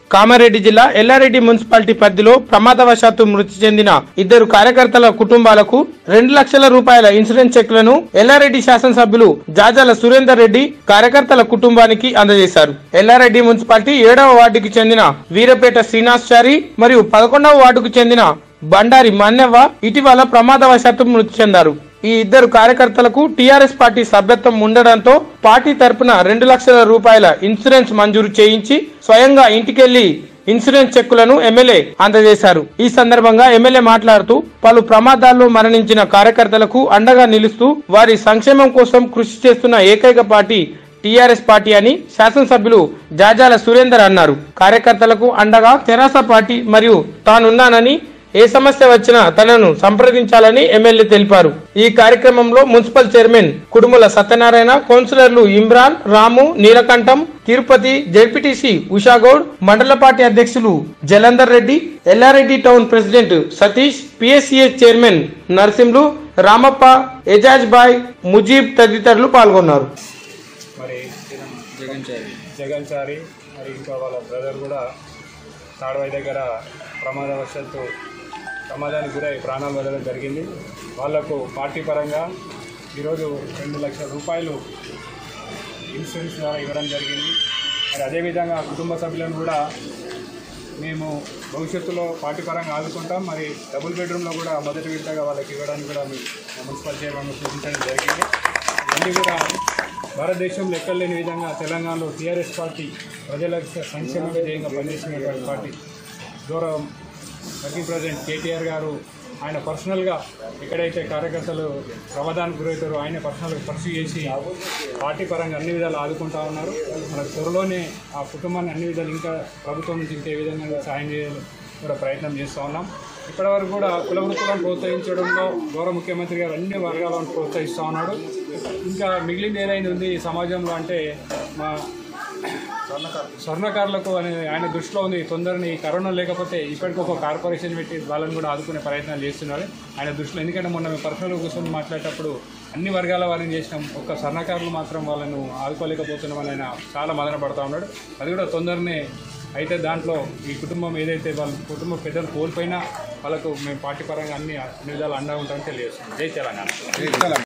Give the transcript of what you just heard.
కామారెడ్డి జిల్లా ఎల్లారెడ్డి మున్సిపాలిటీ పరిధిలో ప్రమాదవశాత్తు మృతి చెందిన ఇద్దరు కార్యకర్తల కుటుంబాలకు 2 లక్షల రూపాయల ఇన్సూరెన్స్ చెక్లను ఎల్లారెడ్డి శాసనసభ్యులు జాజాల సురేందర్ రెడ్డి కార్యకర్తల కుటుంబానికి అందజేశారు. ఎల్లారెడ్డి మున్సిపాలిటీ 7వ వార్డుకి చెందిన వీరపేట శ్రీనివాసచారి మరియు 11వ వార్డుకు చెందిన బండారి మన్నెవ్వ ఇటీవల ప్రమాదవశాత్తు మృతి చెందారు. ఈ ఇద్దరు కార్యకర్తలకు టీఆర్ఎస్ పార్టీ సభ్యత్వం ఉండడంతో పార్టీ తరపున 2 లక్షల రూపాయల ఇన్సూరెన్స్ మంజూరు చేయించి స్వయంగా ఇంటికెళ్లి ఇన్సూరెన్స్ చెక్కులను ఎమ్మెల్యే అందజేశారు. ఈ సందర్భంగా ఎమ్మెల్యే మాట్లాడుతూ పలు ప్రమాదాల్లో మరణించిన కార్యకర్తలకు అండగా నిలుస్తూ వారి సంక్షేమం కోసం కృషి చేస్తున్న ఏకైక పార్టీ టీఆర్ఎస్ పార్టీ అని శాసనసభ్యులు జాజాల సురేందర్ అన్నారు. కార్యకర్తలకు అండగా తెరాస పార్టీ మరియు తానున్నానని ఏ సమస్య వచ్చినా తనను సంప్రదించాలని ఎమ్మెల్యే తెలిపారు. ఈ కార్యక్రమంలో మున్సిపల్ చైర్మన్ కుడుముల సత్యనారాయణ, కౌన్సిలర్లు ఇమ్రాన్, రాము, నీలకంఠం, తిరుపతి, జెడ్పీటీసీ ఉషాగౌడ్, మండల పార్టీ అధ్యక్షులు Jalandhar Reddy, Yellareddy town president Satish, PSCA chairman Narasimhulu, Ramappa, Ejaz bhai, Mujeeb తదితరులు పాల్గొన్నారు. మరి జగన్చారి మరి ఇంకా వాళ్ళ బ్రదర్ కూడా తాడవాయి దగ్గర ప్రమాదానికి గురై ప్రాణాలు వదలడం జరిగింది. వాళ్లకు పార్టీ పరంగా ఈరోజు 2 లక్షల రూపాయలు ఇన్సూరెన్స్ ద్వారా ఇవ్వడం జరిగింది. మరి అదేవిధంగా కుటుంబ సభ్యులను కూడా మేము భవిష్యత్తులో పార్టీ పరంగా ఆదుకుంటాం. మరి డబుల్ బెడ్రూమ్లో కూడా మొదటి విడతగా వాళ్ళకి ఇవ్వడానికి కూడా మున్సిపల్ చైర్మన్ సూచించడం జరిగింది. అన్నీ కూడా భారతదేశంలో ఎక్కడ లేని విధంగా తెలంగాణలో టీఆర్ఎస్ పార్టీ ప్రజలకు సంక్షేమ విధేయంగా పనిచేసినటువంటి పార్టీ. గౌరవం వర్కింగ్ ప్రెసిడెంట్ కేటీఆర్ గారు ఆయన పర్సనల్గా ఎక్కడైతే కార్యకర్తలు ప్రమాదానికి గురవుతారో ఆయన పర్సనల్గా పర్సూ చేసి పార్టీ పరంగా అన్ని విధాలు ఆదుకుంటా ఉన్నారు. మనకు త్వరలోనే ఆ కుటుంబాన్ని అన్ని విధాలు ఇంకా ప్రభుత్వం నుంచి ఇంకే విధంగా సాయం చేయాలని కూడా ప్రయత్నం చేస్తూ ఉన్నాం. ఇప్పటివరకు కూడా కుల వృత్తులను ప్రోత్సహించడంలో గౌరవ ముఖ్యమంత్రి గారు అన్ని వర్గాలను ప్రోత్సహిస్తూ ఉన్నాడు. ఇంకా మిగిలిన ఏదైనా ఉంది ఈ సమాజంలో అంటే మా స్వర్ణకారులకు అని ఆయన దృష్టిలో ఉంది. తొందరని కరోనా లేకపోతే ఇప్పటికీ ఒక కార్పొరేషన్ పెట్టి వాళ్ళని కూడా ఆదుకునే ప్రయత్నాలు చేస్తున్నారు ఆయన దృష్టిలో. ఎందుకంటే మొన్న మేము పర్సనల్గా కూర్చొని మాట్లాడేటప్పుడు అన్ని వర్గాల వారిని చేసినాం, ఒక్క స్వర్ణకారులు మాత్రం వాళ్ళను ఆదుకోలేకపోతున్నామని ఆయన చాలా మదన పడుతూ ఉన్నాడు. అది కూడా తొందరనే అయితే దాంట్లో ఈ కుటుంబం ఏదైతే వాళ్ళ కుటుంబ పెద్దలు కోల్పోయినా వాళ్ళకు మేము పార్టీ పరంగా అన్ని విధాలు అండగా ఉంటామని తెలియజేస్తున్నాం. జై తెలంగాణ.